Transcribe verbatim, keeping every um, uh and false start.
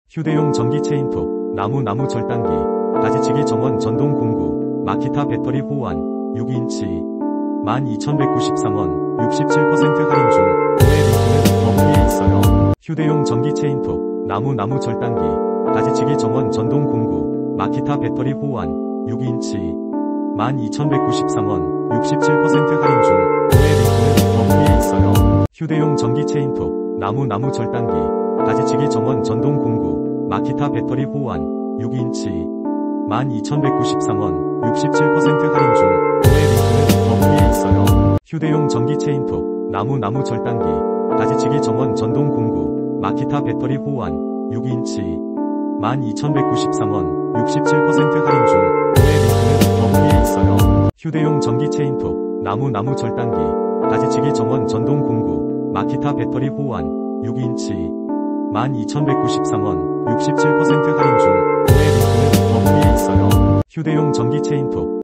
휴대용 전기 체인톱, 나무 나무 절단기, 가지치기 정원 전동 공구, 마키타 배터리 호환, 육 인치 만 이천백구십삼 원, 육십칠 퍼센트 할인 중. 구매 링크는 더보기에 있어요. 휴대용 전기 체인톱, 나무 나무 절단기, 가지치기 정원 전동 공구, 마키타 배터리 호환, 육 인치 만 이천백구십삼 원, 육십칠 퍼센트 할인 중. 구매 링크는 더보기에 있어요. 휴대용 전기 체인톱, 나무 나무 절단기, 가지치기 정원 전동 공구, 마키타 배터리 호환, 육 인치 만 이천백구십삼 원, 육십칠 퍼센트 할인 중. 구매 링크는 더보기에 있어요. 휴대용 전기 체인톱, 나무 나무 절단기, 가지치기 정원 전동 공구, 마키타 배터리 호환, 육 인치 만 이천백구십삼 원, 육십칠 퍼센트 할인 중. 구매 링크는 더보기에 있어요. 휴대용 전기 체인톱, 나무 나무 절단기, 가지치기 정원 전동 공구, 마키타 배터리 호환, 육 인치 만 이천백구십삼 원, 육십칠 퍼센트 할인 중. 구매 링크는 더보기에 있어요. 휴대용 전기 체인톱,